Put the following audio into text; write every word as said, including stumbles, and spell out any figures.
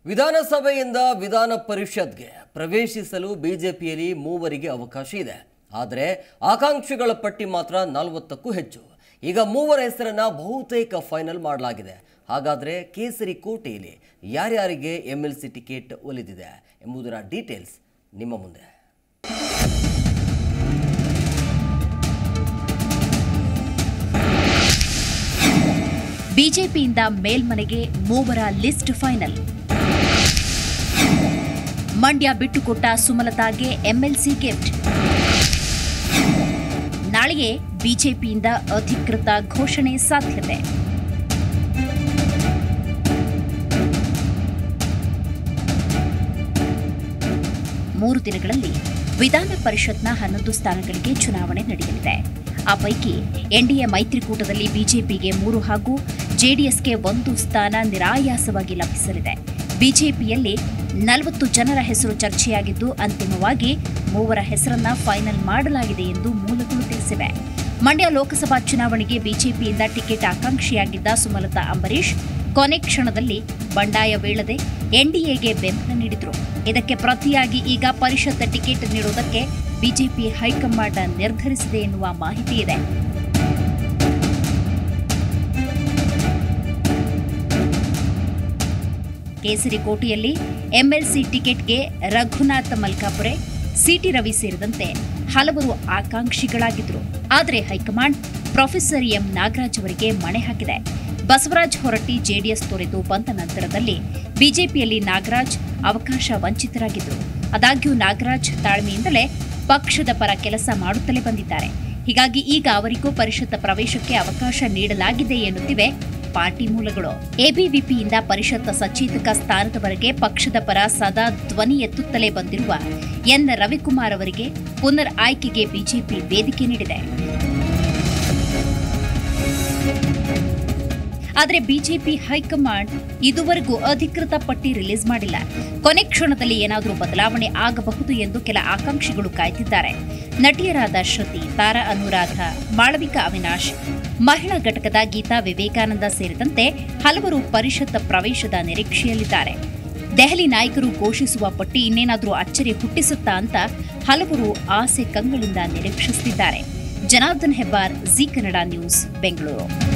ವಿಧಾನಸಭೆಯಿಂದ ವಿಧಾನ ಪರಿಷತ್ಗೆ ಪ್ರವೇಶಿಸಲು ಬಿಜೆಪಿಯಲ್ಲಿ ಮೂವರಿಗೆ ಅವಕಾಶ ಇದೆ. ಆದರೆ ಆಕಾಂಕ್ಷಿಗಳ ಪಟ್ಟಿ ಮಾತ್ರ ನಲವತ್ತಕ್ಕೂ ಹೆಚ್ಚು. ಈಗ ಮೂವರ ಹೆಸರನ್ನ ಬಹುತೇಕ ಫೈನಲ್ ಮಾಡಲಾಗಿದೆ. ಹಾಗಾದರೆ ಕೇಸರಿ ಕೋಟೆಯಲ್ಲಿ ಯಾರ್ಯಾರಿಗೆ ಎಂಎಲ್ಸಿ ಟಿಕೆಟ್ ಒಲಿದಿದೆ ಎಂಬುದರ ಡೀಟೇಲ್ಸ್ ನಿಮ್ಮ ಮುಂದೆ. ಬಿಜೆಪಿಯಿಂದ ಮೇಲ್ಮನೆಗೆ ಮೂವರ ಲಿಸ್ಟ್ ಫೈನಲ್. ಮಂಡ್ಯ ಬಿಟ್ಟುಕೊಟ್ಟ ಸುಮಲತಾಗೆ ಎಂಎಲ್ಸಿ ಗಿಫ್ಟ್. ನಾಳೆಗೆ ಬಿಜೆಪಿಯಿಂದ ಅಧಿಕೃತ ಘೋಷಣೆ ಸಾಧ್ಯತೆ. ಮೂರು ದಿನಗಳಲ್ಲಿ ವಿಧಾನ ಪರಿಷತ್ನ ಹನ್ನೊಂದು ಸ್ಥಾನಗಳಿಗೆ ಚುನಾವಣೆ ನಡೆಯಲಿದೆ. ಆ ಪೈಕಿ ಎನ್ಡಿಎ ಮೈತ್ರಿಕೂಟದಲ್ಲಿ ಬಿಜೆಪಿಗೆ ಮೂರು ಹಾಗೂ ಜೆಡಿಎಸ್ಗೆ ಒಂದು ಸ್ಥಾನ ನಿರಾಯಾಸವಾಗಿ ಲಭಿಸಲಿದೆ. ಬಿಜೆಪಿಯಲ್ಲಿ ನಲವತ್ತು ಜನರ ಹೆಸರು ಚರ್ಚೆಯಾಗಿದ್ದು ಅಂತಿಮವಾಗಿ ಮೂವರ ಹೆಸರನ್ನ ಫೈನಲ್ ಮಾಡಲಾಗಿದೆ ಎಂದು ಮೂಲಗಳು ತಿಳಿಸಿವೆ. ಮಂಡ್ಯ ಲೋಕಸಭಾ ಚುನಾವಣೆಗೆ ಬಿಜೆಪಿಯಿಂದ ಟಿಕೆಟ್ ಆಕಾಂಕ್ಷಿಯಾಗಿದ್ದ ಸುಮಲತಾ ಅಂಬರೀಶ್ ಕೊನೆ ಕ್ಷಣದಲ್ಲಿ ಬಂಡಾಯ ಬೀಳದೆ ಎನ್ಡಿಎಗೆ ಬೆಂಬಲ ನೀಡಿದರು. ಇದಕ್ಕೆ ಪ್ರತಿಯಾಗಿ ಈಗ ಪರಿಷತ್ ಟಿಕೆಟ್ ನೀಡುವುದಕ್ಕೆ ಬಿಜೆಪಿ ಹೈಕಮಾಂಡ್ ನಿರ್ಧರಿಸಿದೆ ಎನ್ನುವ ಮಾಹಿತಿ ಇದೆ. ಕೇಸರಿ ಕೋಟೆಯಲ್ಲಿ ಎಂಎಲ್ಸಿ ಟಿಕೆಟ್ಗೆ ರಘುನಾಥ್ ಮಲ್ಕಾಪುರೆ, ಸಿಟಿ ರವಿ ಸೇರಿದಂತೆ ಹಲವರು ಆಕಾಂಕ್ಷಿಗಳಾಗಿದ್ದರು. ಆದರೆ ಹೈಕಮಾಂಡ್ ಪ್ರೊಫೆಸರ್ ಎಂ ನಾಗರಾಜ್ ಅವರಿಗೆ ಮಣೆ ಹಾಕಿದೆ. ಬಸವರಾಜ ಹೊರಟ್ಟಿ ಜೆಡಿಎಸ್ ತೊರೆದು ಬಂದ ನಂತರದಲ್ಲಿ ಬಿಜೆಪಿಯಲ್ಲಿ ನಾಗರಾಜ್ ಅವಕಾಶ ವಂಚಿತರಾಗಿದ್ದರು. ಆದಾಗ್ಯೂ ನಾಗರಾಜ್ ತಾಳ್ಮೆಯಿಂದಲೇ ಪಕ್ಷದ ಪರ ಕೆಲಸ ಮಾಡುತ್ತಲೇ ಬಂದಿದ್ದಾರೆ. ಹೀಗಾಗಿ ಈಗ ಅವರಿಗೂ ಪರಿಷತ್ ಪ್ರವೇಶಕ್ಕೆ ಅವಕಾಶ ನೀಡಲಾಗಿದೆ ಎನ್ನುತ್ತಿವೆ ಪಾರ್ಟಿ ಮೂಲಗಳು. ಎಬಿವಿಪಿಯಿಂದ ಪರಿಷತ್ ಸಚೇತಕ ಸ್ಥಾನದವರೆಗೆ ಪಕ್ಷದ ಪರ ಸದಾ ಧ್ವನಿ ಎತ್ತುತ್ತಲೇ ಬಂದಿರುವ ಎನ್ ರವಿಕುಮಾರ್ ಅವರಿಗೆ ಪುನರ್ ಆಯ್ಕೆಗೆ ಬಿಜೆಪಿ ವೇದಿಕೆ ನೀಡಿದೆ. ಆದರೆ ಬಿಜೆಪಿ ಹೈಕಮಾಂಡ್ ಇದುವರೆಗೂ ಅಧಿಕೃತ ಪಟ್ಟಿ ರಿಲೀಸ್ ಮಾಡಿಲ್ಲ. ಕೊನೆ ಕ್ಷಣದಲ್ಲಿ ಏನಾದರೂ ಬದಲಾವಣೆ ಆಗಬಹುದು ಎಂದು ಕೆಲ ಆಕಾಂಕ್ಷಿಗಳು ಕಾಯ್ತಿದ್ದಾರೆ. ನಟಿಯರಾದ ಶ್ರುತಿ, ತಾರಾ ಅನುರಾಧ, ಮಾಳವಿಕಾ ಅವಿನಾಶ್, ಮಹಿಳಾ ಘಟಕದ ಗೀತಾ ವಿವೇಕಾನಂದ ಸೇರಿದಂತೆ ಹಲವರು ಪರಿಷತ್ ಪ್ರವೇಶದ ನಿರೀಕ್ಷೆಯಲ್ಲಿದ್ದಾರೆ. ದೆಹಲಿ ನಾಯಕರು ಘೋಷಿಸುವ ಪಟ್ಟಿ ಇನ್ನೇನಾದರೂ ಅಚ್ಚರಿ ಹುಟ್ಟಿಸುತ್ತಾ ಅಂತ ಹಲವರು ಆಸೆ ಕಂಗಳಿಂದ ನಿರೀಕ್ಷಿಸುತ್ತಿದ್ದಾರೆ. ಜನಾರ್ದನ್ ಹೆಬ್ಬಾರ್, ಜಿ ಕನ್ನಡ ನ್ಯೂಸ್, ಬೆಂಗಳೂರು.